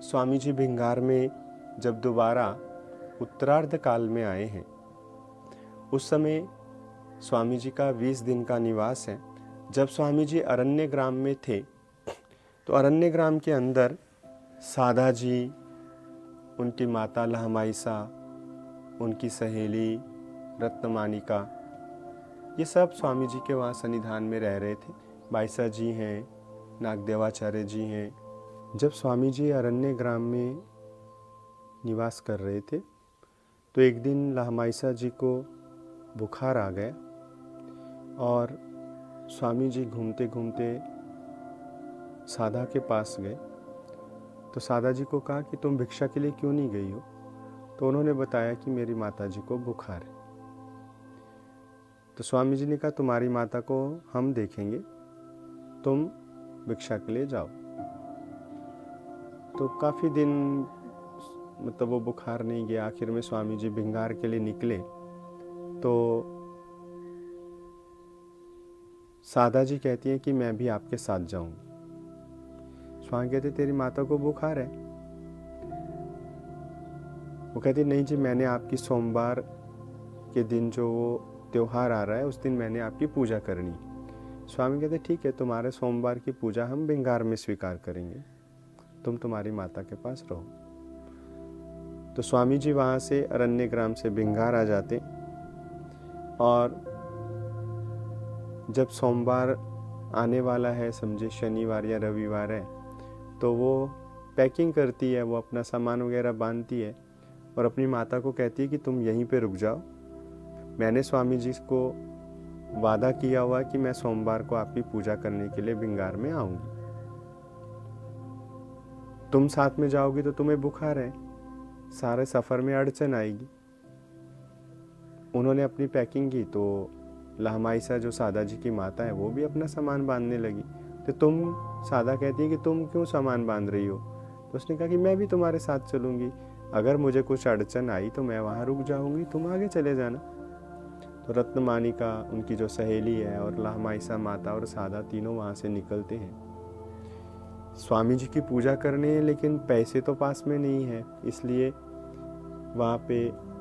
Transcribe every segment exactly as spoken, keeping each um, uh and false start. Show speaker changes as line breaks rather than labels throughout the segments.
स्वामी जी भिंगार में जब दोबारा उत्तरार्ध काल में आए हैं, उस समय स्वामी जी का बीस दिन का निवास है। जब स्वामी जी अरण्य ग्राम में थे तो अरण्य ग्राम के अंदर साधा जी, उनकी माता लहमाइसा, उनकी सहेली रत्नमानिका, ये सब स्वामी जी के वहाँ सन्निधान में रह रहे थे। बाईसा जी हैं, नागदेवाचार्य जी हैं। जब स्वामी जी अरण्य ग्राम में निवास कर रहे थे तो एक दिन लहमाइसा जी को बुखार आ गया और स्वामी जी घूमते घूमते साधा के पास गए। तो साधा जी को कहा कि तुम भिक्षा के लिए क्यों नहीं गई हो? तो उन्होंने बताया कि मेरी माता जी को बुखार है। तो स्वामी जी ने कहा तुम्हारी माता को हम देखेंगे, तुम भिक्षा के लिए जाओ। तो काफ़ी दिन मतलब वो बुखार नहीं गया। आखिर में स्वामी जी भिंगार के लिए निकले तो साधा जी कहती हैं कि मैं भी आपके साथ जाऊंगी। स्वामी कहते तेरी माता को बुखार है? वो कहती नहीं जी, मैंने आपकी सोमवार के दिन जो वो त्योहार आ रहा है उस दिन मैंने आपकी पूजा करनी। स्वामी कहते ठीक है, तुम्हारे सोमवार की पूजा हम भिंगार में स्वीकार करेंगे, तुम तुम्हारी माता के पास रहो। तो स्वामी जी वहाँ से अरण्य ग्राम से भिंगार आ जाते और जब सोमवार आने वाला है, समझे शनिवार या रविवार है, तो वो पैकिंग करती है, वो अपना सामान वगैरह बांधती है और अपनी माता को कहती है कि तुम यहीं पे रुक जाओ, मैंने स्वामी जी को वादा किया हुआ कि मैं सोमवार को आपकी पूजा करने के लिए भिंगार में आऊंगी। तुम साथ में जाओगी तो तुम्हें बुखार है, सारे सफ़र में अड़चन आएगी। उन्होंने अपनी पैकिंग की तो लहमाइसा जो सादा जी की माता है वो भी अपना सामान बांधने लगी। तो तुम, सादा कहती है कि तुम क्यों सामान बांध रही हो? तो उसने कहा कि मैं भी तुम्हारे साथ चलूँगी, अगर मुझे कुछ अड़चन आई तो मैं वहाँ रुक जाऊँगी, तुम आगे चले जाना। तो रत्नमानिका, उनकी जो सहेली है, और लहमाइसा माता और सादा तीनों वहाँ से निकलते हैं स्वामी जी की पूजा करने। लेकिन पैसे तो पास में नहीं है, इसलिए वहाँ पे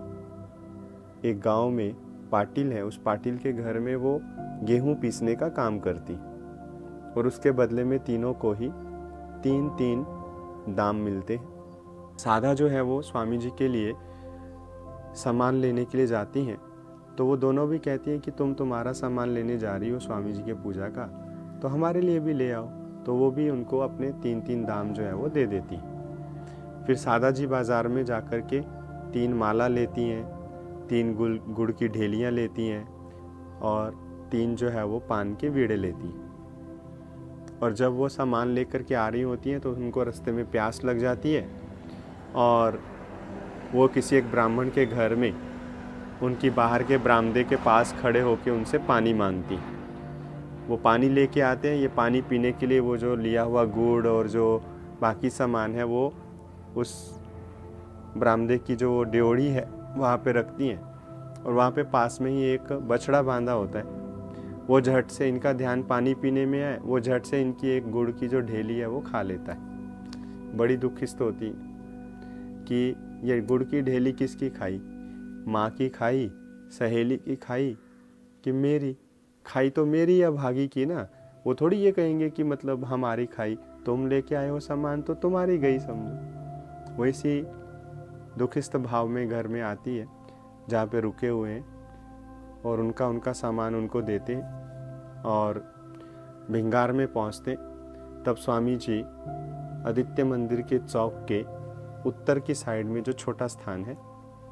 एक गांव में पाटिल है, उस पाटिल के घर में वो गेहूं पीसने का काम करती और उसके बदले में तीनों को ही तीन तीन दाम मिलते हैं। साधा जो है वो स्वामी जी के लिए सामान लेने के लिए जाती हैं, तो वो दोनों भी कहती हैं कि तुम तुम्हारा सामान लेने जा रही हो स्वामी जी के पूजा का, तो हमारे लिए भी ले आओ। तो वो भी उनको अपने तीन तीन दाम जो है वो दे देती। फिर सादा जी बाज़ार में जाकर के तीन माला लेती हैं, तीन गुड़ गुड़ की ढेलियाँ लेती हैं और तीन जो है वो पान के वीड़े लेती हैं। और जब वो सामान लेकर के आ रही होती हैं तो उनको रास्ते में प्यास लग जाती है और वो किसी एक ब्राह्मण के घर में उनकी बाहर के बरामदे के पास खड़े होकर उनसे पानी मांगती। वो पानी लेके आते हैं, ये पानी पीने के लिए वो जो लिया हुआ गुड़ और जो बाकी सामान है वो उस बरामदे की जो ड्योढ़ी है वहाँ पे रखती हैं। और वहाँ पे पास में ही एक बछड़ा बांधा होता है, वो झट से, इनका ध्यान पानी पीने में है, वो झट से इनकी एक गुड़ की जो ढेली है वो खा लेता है। बड़ी दुखिस्त होती कि ये गुड़ की ढेली किसकी खाई, माँ की खाई, सहेली की खाई कि मेरी खाई? तो मेरी या भागी की ना। वो थोड़ी ये कहेंगे कि मतलब हमारी खाई, तुम लेके आए हो सामान तो तुम्हारी गई समझो। वैसी दुखिस्त भाव में घर में आती है जहाँ पे रुके हुए हैं और उनका उनका सामान उनको देते हैं और भिंगार में पहुँचते। तब स्वामी जी आदित्य मंदिर के चौक के उत्तर की साइड में जो छोटा स्थान है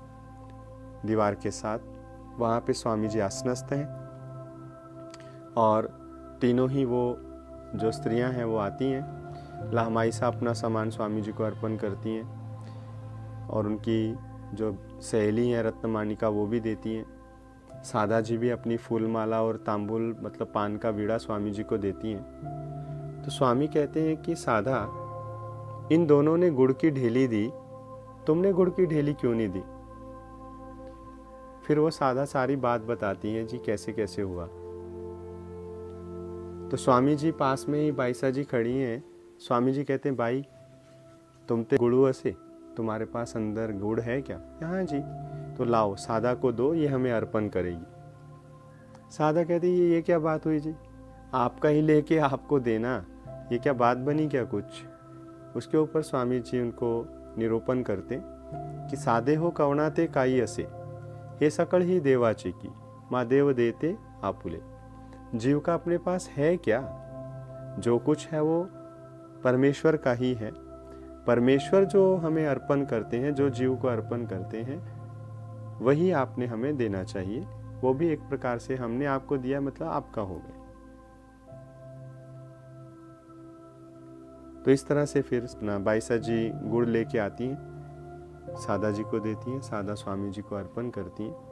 दीवार के साथ, वहाँ पे स्वामी जी आसनस्थ हैं और तीनों ही वो जो स्त्रियां हैं वो आती हैं। लहमाइसा अपना सामान स्वामी जी को अर्पण करती हैं और उनकी जो सहेली हैं रत्नमानिका वो भी देती हैं। सादा जी भी अपनी फूल माला और तांबुल मतलब पान का बीड़ा स्वामी जी को देती हैं। तो स्वामी कहते हैं कि साधा, इन दोनों ने गुड़ की ढेली दी, तुमने गुड़ की ढेली क्यों नहीं दी? फिर वो सादा सारी बात बताती हैं जी कैसे कैसे हुआ। तो स्वामी जी पास में ही बाईसा जी खड़ी हैं। स्वामी जी कहते हैं भाई तुम ते गुड़ू असे, तुम्हारे पास अंदर गुड़ है क्या? हाँ जी। तो लाओ सादा को दो, ये हमें अर्पण करेगी। सादा कहती है ये क्या बात हुई जी, आपका ही लेके आपको देना, ये क्या बात बनी क्या कुछ? उसके ऊपर स्वामी जी उनको निरूपण करते कि साधे हो कवणाते काई असे, हे सकळ ही देवाचे की, माँ देव देते आपुले। जीव का अपने पास है क्या? जो कुछ है वो परमेश्वर का ही है। परमेश्वर जो हमें अर्पण करते हैं, जो जीव को अर्पण करते हैं, वही आपने हमें देना चाहिए। वो भी एक प्रकार से हमने आपको दिया, मतलब आपका हो गया। तो इस तरह से फिर ना बाईसा जी गुड़ लेके आती हैं, सादा जी को देती हैं, सादा स्वामी जी को अर्पण करती हैं।